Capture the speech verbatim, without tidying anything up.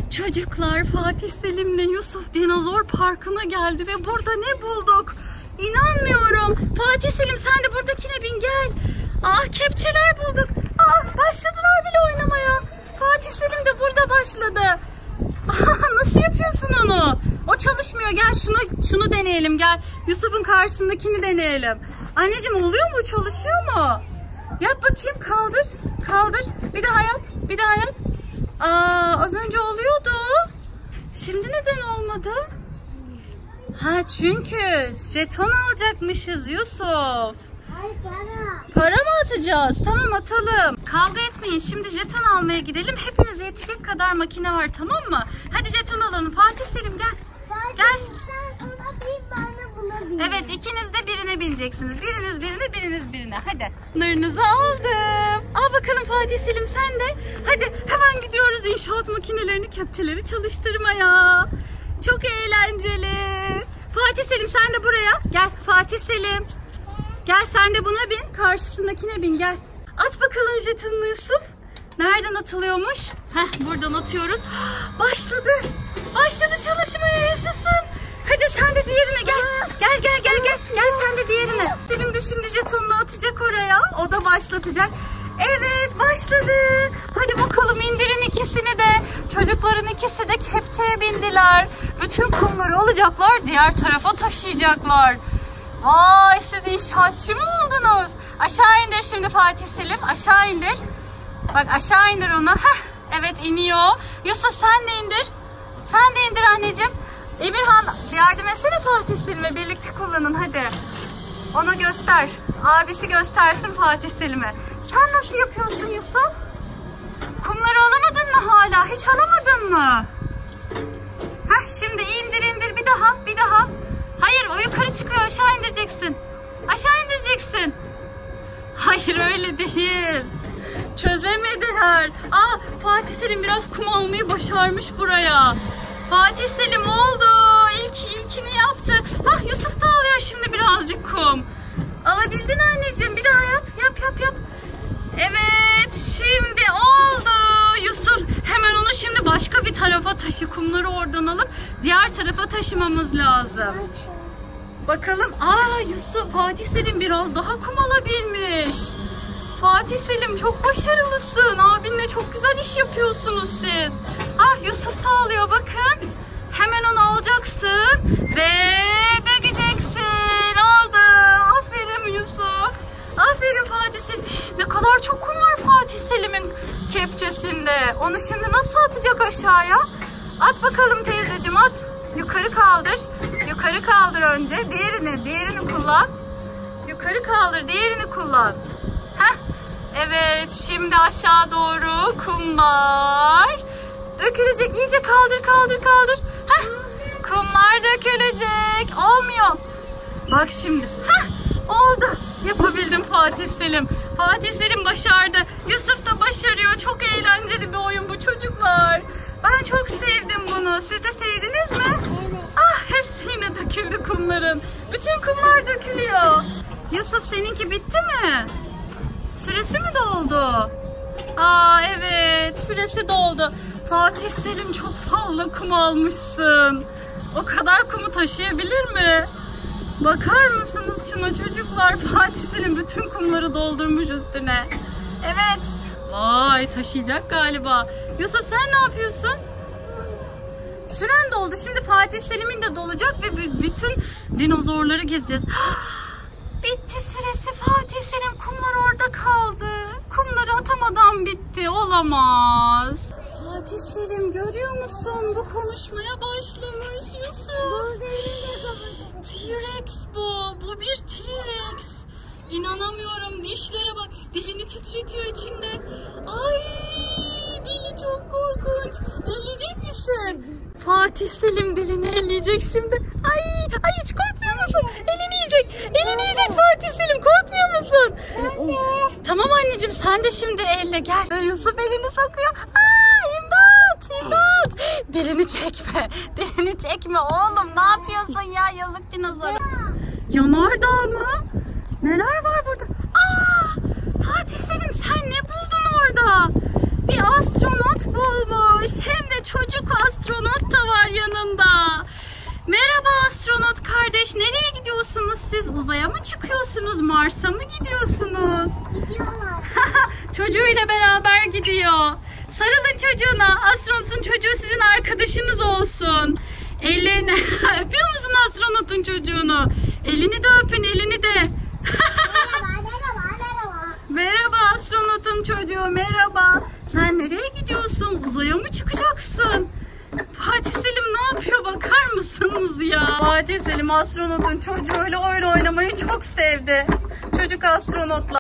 Çocuklar, Fatih Selim'le Yusuf dinozor parkına geldi ve burada ne bulduk? İnanmıyorum. Fatih Selim sen de buradakine bin gel. Ah, kepçeler bulduk. Ah, başladılar bile oynamaya. Fatih Selim de burada başladı. Ah, nasıl yapıyorsun onu? O çalışmıyor. Gel şunu şunu deneyelim gel. Yusuf'un karşısındakini deneyelim. Anneciğim oluyor mu? Çalışıyor mu? Yap bakayım, kaldır. Kaldır. Bir daha yap. Bir daha yap. Aa, az önce oluyordu. Şimdi neden olmadı? Ha, çünkü jeton alacakmışız Yusuf. Ay, para. Para mı atacağız? Tamam, atalım. Kavga etmeyin. Şimdi jeton almaya gidelim. Hepinize yetecek kadar makine var, tamam mı? Hadi jeton alalım. Fatih Selim gel. Fatih, Gel. sen ona bin, ben de buna bin. Evet, ikiniz de birine bineceksiniz. Biriniz birine, biriniz birine. Hadi. Bunlarınızı aldım. Al bakalım Fatih Selim sen de. Hadi hemen gidiyoruz inşaat makinelerini, kepçeleri çalıştırmaya. Çok eğlenceli. Fatih Selim sen de buraya. Gel Fatih Selim. Gel sen de buna bin. Karşısındakine bin gel. At bakalım jetonunu Yusuf. Nereden atılıyormuş? Heh, buradan atıyoruz. Başladı. Başladı çalışmaya, yaşasın. Hadi sen de diğerine gel. Gel gel gel gel. Gel sen de diğerine. Selim de şimdi jetonunu atacak oraya. O da başlatacak. Evet, başladı. Hadi bakalım indirin ikisini de. Çocukların ikisi de kepçeye bindiler. Bütün kumları alacaklar, diğer tarafa taşıyacaklar. Vay, siz inşaatçı mı oldunuz? Aşağı indir şimdi Fatih Selim. Aşağı indir. Bak aşağı indir onu. Heh, evet iniyor. Yusuf sen de indir. Sen de indir anneciğim. Emirhan yardım etsene Fatih Selim'e. Birlikte kullanın hadi. Ona göster. Abisi göstersin Fatih Selim'e. Sen nasıl yapıyorsun Yusuf? Kumları alamadın mı hala? Hiç alamadın mı? Heh, şimdi indir indir bir daha bir daha. Hayır, o yukarı çıkıyor, aşağı indireceksin. Aşağı indireceksin. Hayır, öyle değil. Çözemediler. Aa, Fatih Selim biraz kum almayı başarmış buraya. Fatih Selim oldu. İlk, ilkini yaptı. Ah, Yusuf da alıyor şimdi birazcık kum. Alabildin anneciğim. Bir daha yap. Yap yap yap. Evet, şimdi oldu. Yusuf hemen onu şimdi başka bir tarafa taşı. Kumları oradan alıp diğer tarafa taşımamız lazım. Bakalım. Aa, Yusuf, Fatih Selim biraz daha kum alabilmiş. Fatih Selim çok başarılısın. Abinle çok güzel iş yapıyorsunuz siz. Ah, Yusuf da alıyor bakın. Hemen onu alacaksın ve dökeceksin. Oldu. Aferin Yusuf. Aferin Fatih Selim. Ne kadar çok kum var Fatih Selim'in kepçesinde. Onu şimdi nasıl atacak aşağıya? At bakalım teyzeciğim, at. Yukarı kaldır. Yukarı kaldır önce. Diğerini, diğerini kullan. Yukarı kaldır, diğerini kullan. Heh. Evet, şimdi aşağı doğru kumlar dökülecek. İyice kaldır, kaldır, kaldır. Heh. Kumlar dökülecek. Olmuyor. Bak şimdi. Heh. Oldu. Yapabildim Fatih Selim. Fatih Selim başardı. Yusuf da başarıyor. Çok eğlenceli bir oyun bu çocuklar. Ben çok sevdim bunu. Siz de sevdiniz mi? Evet. Ah, hepsi yine döküldü kumların. Bütün kumlar dökülüyor. Yusuf seninki bitti mi? Süresi mi doldu? Aa, evet, süresi doldu. Fatih Selim çok fazla kum almışsın. O kadar kumu taşıyabilir mi? Bakar mısınız şuna çocuklar? Fatih Selim bütün kumları doldurmuş üstüne. Evet. Vay, taşıyacak galiba. Yusuf sen ne yapıyorsun? Süren doldu. Şimdi Fatih Selim'in de dolacak ve bütün dinozorları gezeceğiz. Bitti süresi. Fatih Selim kumlar orada kaldı. Kumları atamadan bitti. Olamaz. Fatih Selim görüyor musun? Bu konuşmaya başlamış Yusuf. T-Rex bu. Bu bir T-Rex. İnanamıyorum. Dişlere bak. Dilini titretiyor içinde. Ay, dili çok korkunç. Elleyecek misin? Fatih Selim dilini elleyecek şimdi. Ay, ay hiç korkmuyor musun? Elini yiyecek. Elini yiyecek Fatih Selim. Korkmuyor musun? Anne. Tamam anneciğim, sen de şimdi elle gel. Yusuf elini sokuyor. Aa, imdat, imdat. Dilini çekme. Dilini çekme oğlum. Ne yapıyorsun ya? Yazık dinozora. Yanardağ mı? Neler var burada? Aa, Fatih Selim sen ne buldun orada? Bir astronot bulmuş. Hem de çocuk kardeş nereye gidiyorsunuz siz? Uzaya mı çıkıyorsunuz? Mars'a mı gidiyorsunuz? Gidiyorlar. Çocuğuyla beraber gidiyor. Sarılın çocuğuna. Astronotun çocuğu sizin arkadaşınız olsun. Ellerini öpüyor musun astronotun çocuğunu? Elini de öpün, elini de. Merhaba, merhaba, merhaba. Merhaba astronotun çocuğu, merhaba. Sen nereye gidiyorsun? Uzaya mı çıkacaksın? Fatih Selim ne yapıyor bakar mısınız ya? Fatih Selim astronotun çocuğuyla oyun oynamayı çok sevdi. Çocuk astronotla.